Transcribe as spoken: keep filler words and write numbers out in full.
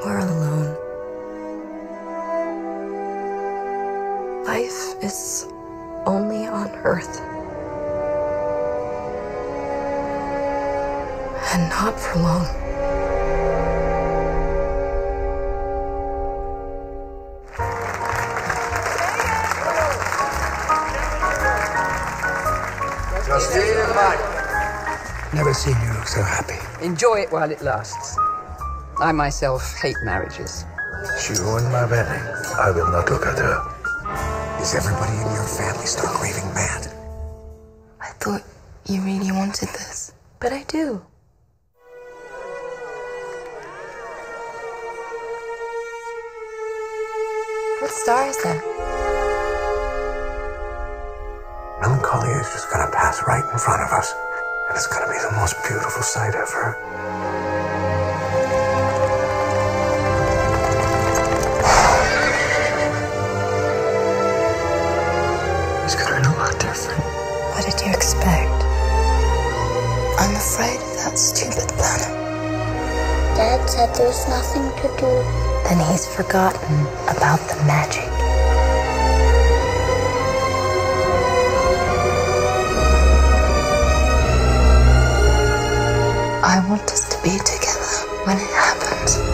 We're alone. Life is only on Earth. And not for long. Justine and Mike. Never seen you look so happy. Enjoy it while it lasts. I myself hate marriages. She ruined my wedding. I will not look at her. Is everybody in your family stark raving mad? I thought you really wanted this, but I do. What star is that? Melancholia is just gonna pass right in front of us, and it's gonna be the most beautiful sight ever. It's gonna look a lot different. What did you expect? I'm afraid of that stupid planet. Dad said there's nothing to do. Then he's forgotten about the magic. I want us to be together when it happens.